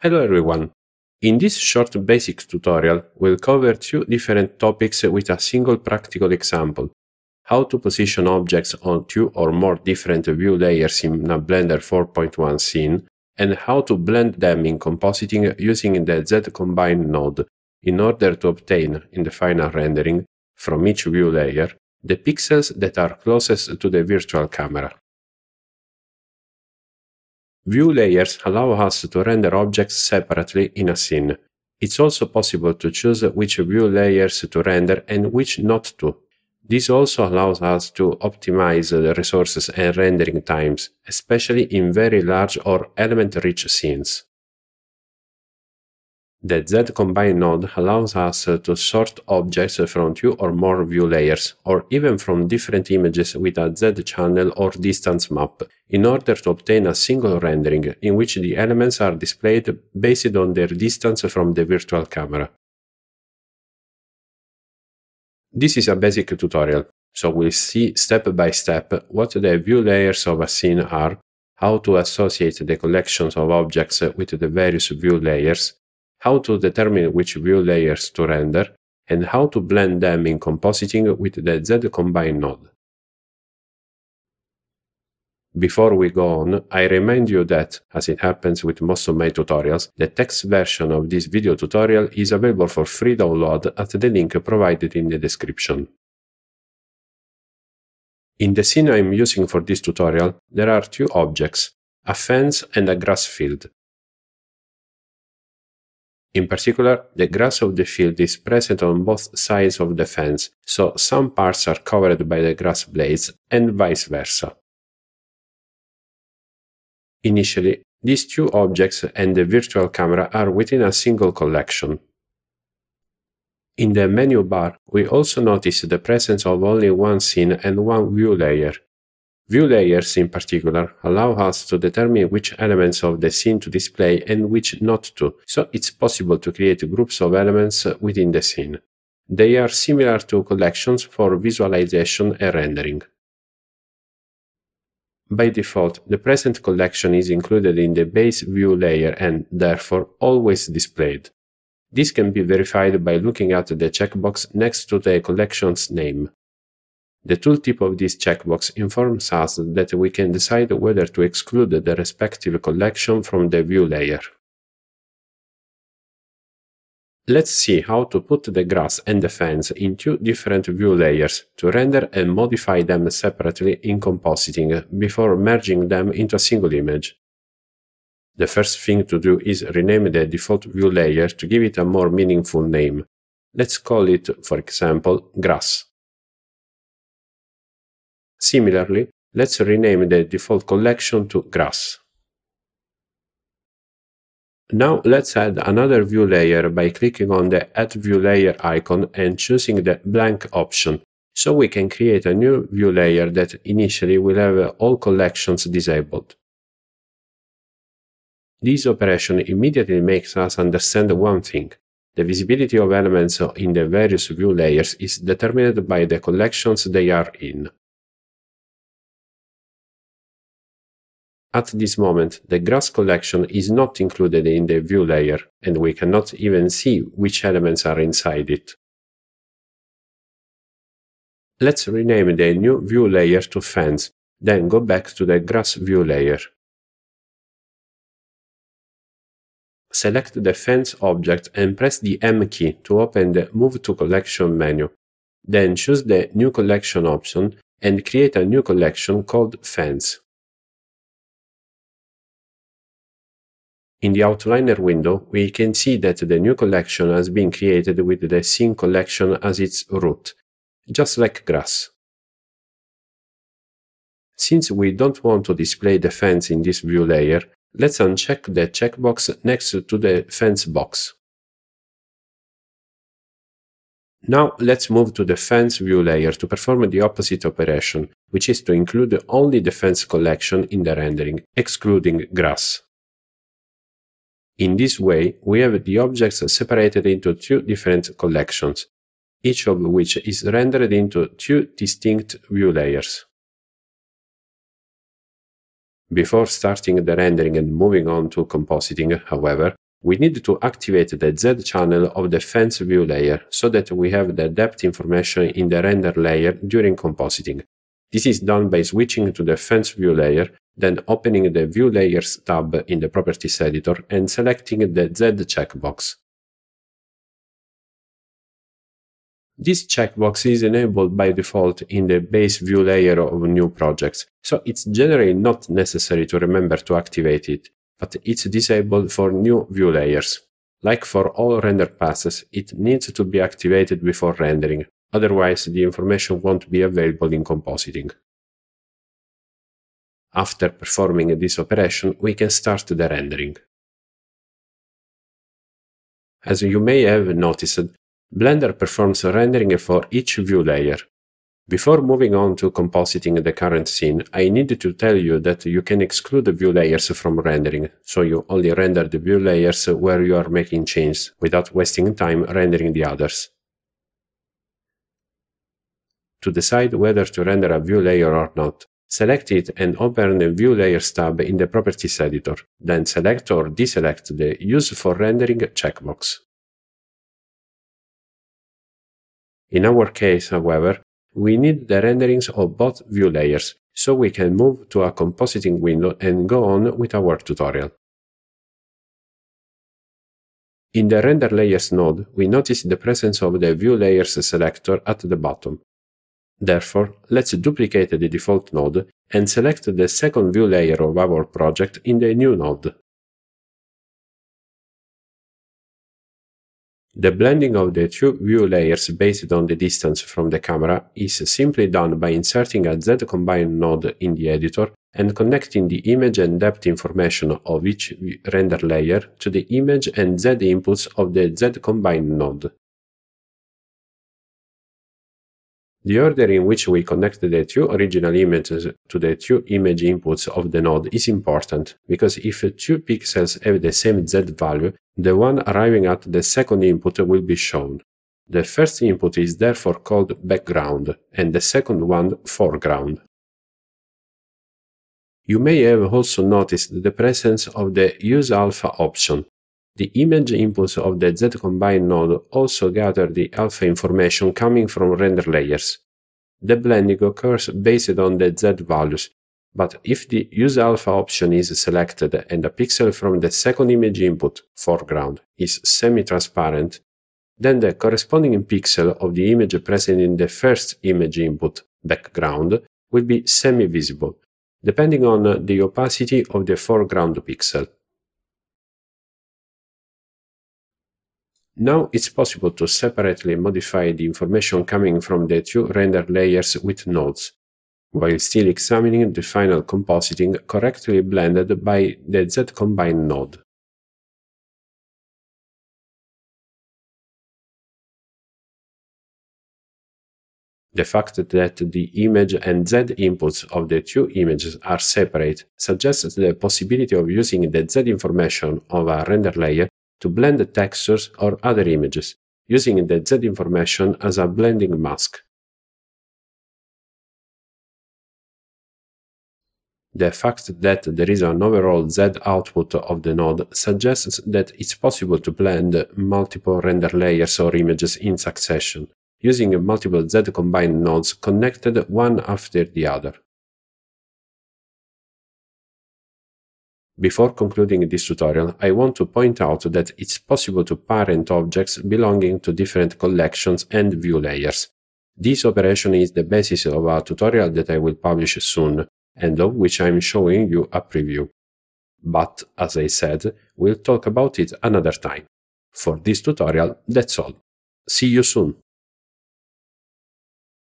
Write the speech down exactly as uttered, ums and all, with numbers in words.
Hello everyone! In this short basic tutorial, we'll cover two different topics with a single practical example: how to position objects on two or more different view layers in a Blender four point one scene, and how to blend them in compositing using the Z-Combine node in order to obtain, in the final rendering, from each view layer, the pixels that are closest to the virtual camera. View layers allow us to render objects separately in a scene. It's also possible to choose which view layers to render and which not to. This also allows us to optimize the resources and rendering times, especially in very large or element-rich scenes. The Z-Combine node allows us to sort objects from two or more view layers, or even from different images with a Z-channel or distance map, in order to obtain a single rendering in which the elements are displayed based on their distance from the virtual camera. This is a basic tutorial, so we'll see step by step what the view layers of a scene are, how to associate the collections of objects with the various view layers, how to determine which view layers to render, and how to blend them in compositing with the Z-Combine node. Before we go on, I remind you that, as it happens with most of my tutorials, the text version of this video tutorial is available for free download at the link provided in the description. In the scene I'm using for this tutorial, there are two objects, a fence and a grass field. In particular, the grass of the field is present on both sides of the fence, so some parts are covered by the grass blades, and vice versa. Initially, these two objects and the virtual camera are within a single collection. In the menu bar, we also notice the presence of only one scene and one view layer. View layers, in particular, allow us to determine which elements of the scene to display and which not to, so it's possible to create groups of elements within the scene. They are similar to collections for visualization and rendering. By default, the present collection is included in the base view layer and, therefore, always displayed. This can be verified by looking at the checkbox next to the collection's name. The tooltip of this checkbox informs us that we can decide whether to exclude the respective collection from the view layer. Let's see how to put the grass and the fence in two different view layers to render and modify them separately in compositing before merging them into a single image. The first thing to do is rename the default view layer to give it a more meaningful name. Let's call it, for example, grass. Similarly, let's rename the default collection to grass. Now let's add another view layer by clicking on the Add View Layer icon and choosing the Blank option, so we can create a new view layer that initially will have all collections disabled. This operation immediately makes us understand one thing. The visibility of elements in the various view layers is determined by the collections they are in. At this moment, the grass collection is not included in the view layer, and we cannot even see which elements are inside it. Let's rename the new view layer to fence, then go back to the grass view layer. Select the fence object and press the M key to open the Move to Collection menu. Then choose the New Collection option and create a new collection called Fence. In the outliner window, we can see that the new collection has been created with the scene collection as its root, just like grass. Since we don't want to display the fence in this view layer, let's uncheck the checkbox next to the fence box. Now let's move to the fence view layer to perform the opposite operation, which is to include only the fence collection in the rendering, excluding grass. In this way, we have the objects separated into two different collections, each of which is rendered into two distinct view layers. Before starting the rendering and moving on to compositing, however, We need to activate the Z channel of the fence view layer so that we have the depth information in the render layer during compositing. This is done by switching to the fence view layer, then opening the View Layers tab in the Properties editor and selecting the Z checkbox. This checkbox is enabled by default in the base view layer of new projects, so it's generally not necessary to remember to activate it, but it's disabled for new view layers. Like for all render passes, it needs to be activated before rendering, otherwise the information won't be available in compositing. After performing this operation, we can start the rendering. As you may have noticed, Blender performs rendering for each view layer. Before moving on to compositing the current scene, I need to tell you that you can exclude the view layers from rendering, so you only render the view layers where you are making changes, without wasting time rendering the others. To decide whether to render a view layer or not, select it and open the View Layers tab in the Properties editor, then select or deselect the Use for Rendering checkbox. In our case, however, we need the renderings of both view layers, so we can move to a compositing window and go on with our tutorial. In the Render Layers node, we notice the presence of the View Layers selector at the bottom. Therefore, let's duplicate the default node and select the second view layer of our project in the new node. The blending of the two view layers based on the distance from the camera is simply done by inserting a Z Combine node in the editor and connecting the image and depth information of each render layer to the image and Z inputs of the Z Combine node. The order in which we connect the two original images to the two image inputs of the node is important, because if two pixels have the same Z value, the one arriving at the second input will be shown. The first input is therefore called background, and the second one foreground. You may have also noticed the presence of the Use Alpha option. The image inputs of the Z Combine node also gather the alpha information coming from render layers. The blending occurs based on the Z values, but if the Use Alpha option is selected and a pixel from the second image input, foreground, is semi-transparent, then the corresponding pixel of the image present in the first image input, background, will be semi-visible, depending on the opacity of the foreground pixel. Now it's possible to separately modify the information coming from the two render layers with nodes, while still examining the final compositing correctly blended by the Z Combine node. The fact that the image and Z inputs of the two images are separate suggests the possibility of using the Z information of a render layer to blend textures or other images, using the Z information as a blending mask. The fact that there is an overall Z output of the node suggests that it's possible to blend multiple render layers or images in succession, using multiple Z Combine nodes connected one after the other. Before concluding this tutorial, I want to point out that it's possible to parent objects belonging to different collections and view layers. This operation is the basis of a tutorial that I will publish soon, and of which I'm showing you a preview. But, as I said, we'll talk about it another time. For this tutorial, that's all. See you soon!